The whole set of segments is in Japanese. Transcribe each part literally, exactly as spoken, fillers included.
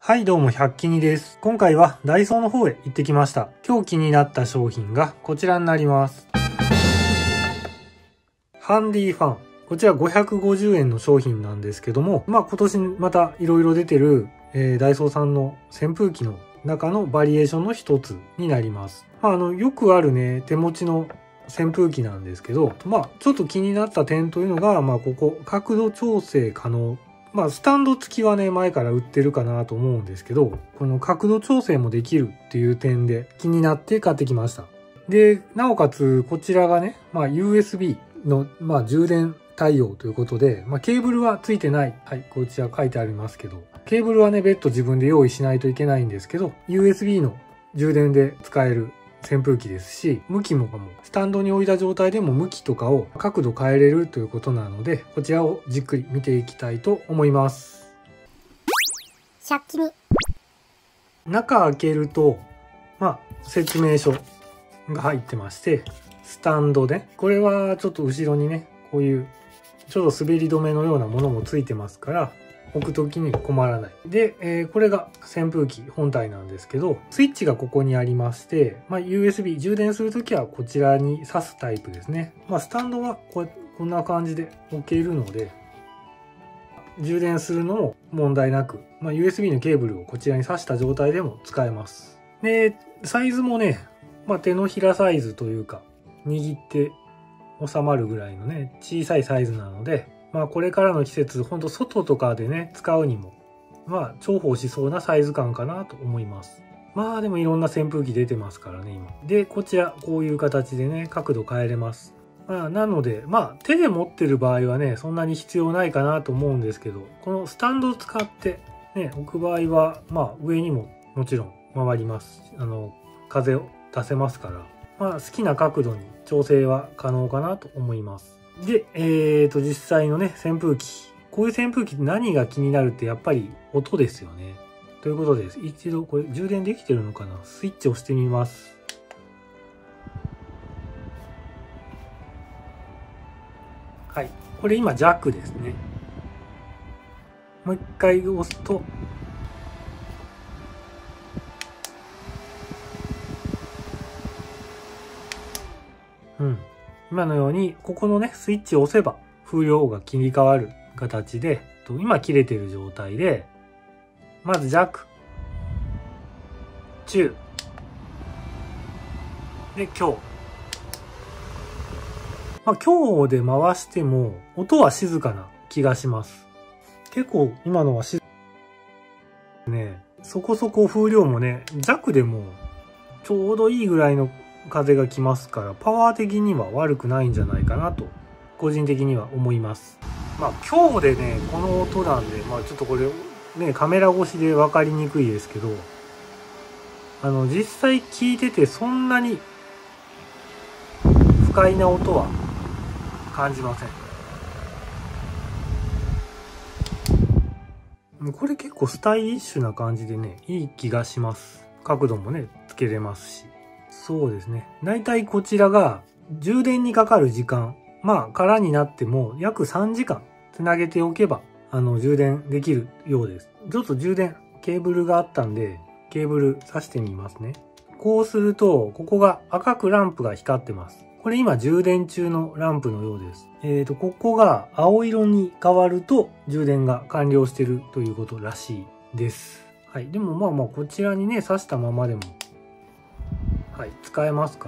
はい、どうも、百均です。今回はダイソーの方へ行ってきました。今日気になった商品がこちらになります。ハンディファン。こちらごひゃくごじゅうえんの商品なんですけども、まあ今年また色々出てる、えー、ダイソーさんの扇風機の中のバリエーションの一つになります。まああの、よくあるね、手持ちの扇風機なんですけど、まあちょっと気になった点というのが、まあここ、角度調整可能。まあ、スタンド付きはね、前から売ってるかなと思うんですけど、この角度調整もできるっていう点で気になって買ってきました。で、なおかつ、こちらがね、まあ、ユーエスビー の、まあ、充電対応ということで、まあ、ケーブルは付いてない。はい、こちら書いてありますけど、ケーブルはね、別途自分で用意しないといけないんですけど、ユーエスビー の充電で使える扇風機ですし、向きもかも、スタンドに置いた状態でも向きとかを角度変えれるということなので、こちらをじっくり見ていきたいと思います。 百均。 中開けると、まあ、説明書が入ってまして、スタンドで、これはちょっと後ろにね、こういうちょっと滑り止めのようなものもついてますから、置くときに困らない。で、えー、これが扇風機本体なんですけど、スイッチがここにありまして、まあ、ユーエスビー 充電するときはこちらに挿すタイプですね。まあ、スタンドはこうこんな感じで置けるので、充電するのも問題なく、まあ、ユーエスビー のケーブルをこちらに挿した状態でも使えます。で、サイズもね、まあ、手のひらサイズというか、握って収まるぐらいのね、小さいサイズなので、まあこれからの季節、ほんと外とかでね、使うにも、まあ重宝しそうなサイズ感かなと思います。まあでもいろんな扇風機出てますからね、今。で、こちら、こういう形でね、角度変えれます。まあなので、まあ手で持ってる場合はね、そんなに必要ないかなと思うんですけど、このスタンドを使ってね、置く場合は、まあ上にももちろん回ります。あの、風を出せますから、まあ好きな角度に調整は可能かなと思います。で、えーと、実際のね、扇風機。こういう扇風機って何が気になるってやっぱり音ですよね。ということです。一度これ充電できてるのかな？スイッチを押してみます。はい。これ今弱ですね。もう一回押すと、うん。今のように、ここのね、スイッチを押せば、風量が切り替わる形で、今切れてる状態で、まず弱、中、で、強。まあ、強で回しても、音は静かな気がします。結構、今のは静かね、そこそこ風量もね、弱でも、ちょうどいいぐらいの風が来ますから、パワー的には悪くないんじゃないかなと、個人的には思います。まあ今日でね、この音なんで、まあちょっとこれ、ね、カメラ越しで分かりにくいですけど、あの、実際聞いててそんなに不快な音は感じません。これ結構スタイリッシュな感じでね、いい気がします。角度もね、つけれますし。そうですね。だいたいこちらが充電にかかる時間。まあ空になっても約さんじかんつなげておけば、あの、充電できるようです。ちょっと充電、ケーブルがあったんで、ケーブル挿してみますね。こうすると、ここが赤くランプが光ってます。これ今充電中のランプのようです。えーと、ここが青色に変わると充電が完了してるということらしいです。はい。でもまあまあこちらにね、挿したままでも、はい、使えますから。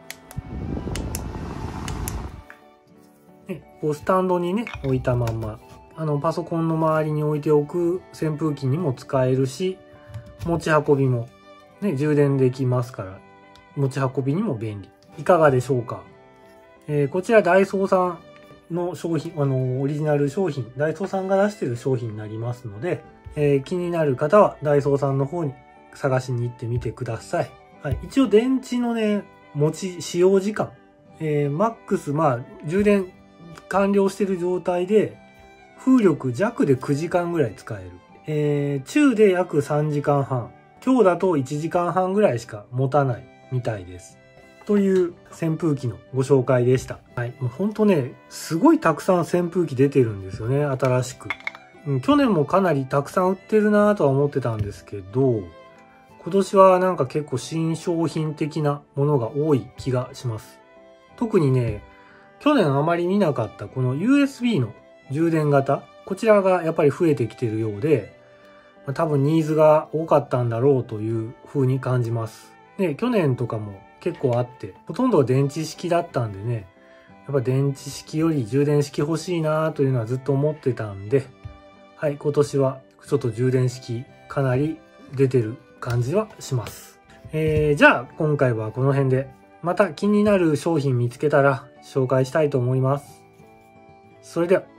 ね、こうスタンドにね、置いたまんま、あの、パソコンの周りに置いておく扇風機にも使えるし、持ち運びも、ね、充電できますから、持ち運びにも便利。いかがでしょうか。えー、こちらダイソーさんの商品、あの、オリジナル商品、ダイソーさんが出している商品になりますので、えー、気になる方はダイソーさんの方に探しに行ってみてください。はい、一応電池のね、持ち、使用時間、えー、マックス、まあ、充電完了している状態で、風力弱でくじかんぐらい使える。えー、中で約さんじかんはん。強だといちじかんはんぐらいしか持たないみたいです。という扇風機のご紹介でした。はい。もうほんとね、すごいたくさん扇風機出てるんですよね、新しく。 うん、去年もかなりたくさん売ってるなとは思ってたんですけど、今年はなんか結構新商品的なものが多い気がします。特にね、去年あまり見なかったこの ユーエスビー の充電型、こちらがやっぱり増えてきてるようで、多分ニーズが多かったんだろうという風に感じます。で、去年とかも結構あって、ほとんど電池式だったんでね、やっぱ電池式より充電式欲しいなというのはずっと思ってたんで、はい、今年はちょっと充電式かなり出てる感じはします。えー、じゃあ今回はこの辺で、また気になる商品見つけたら紹介したいと思います。それでは。